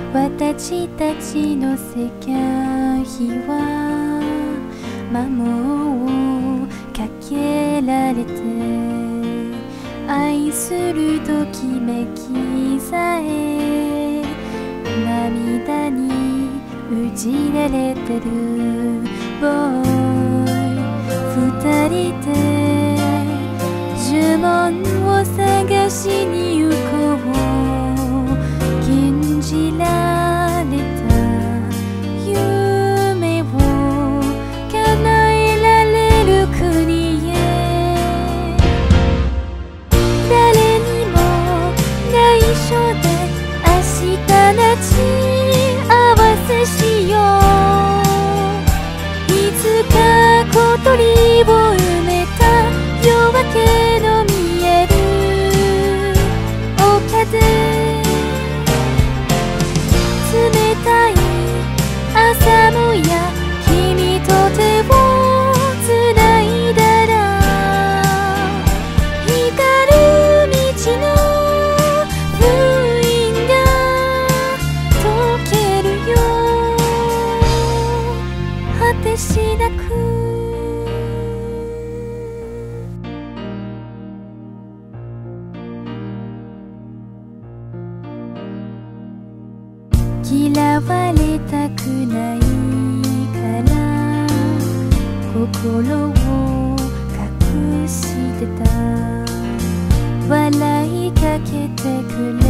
私たちの世界は魔法をかけられて、愛するときめきさえ涙に打ち出れてる。ボーイ二人で呪文を探しに行こう。禁じられた夢を叶えられる国へ。誰にも内緒で明日なち合わせしよう。いつか小鳥を埋めた夜明けの見える丘で、冷たい朝もや君と手をつないだら、光る道の封印が解けるよ。果てしなく嫌われたくないから心を隠してた。笑いかけてくれ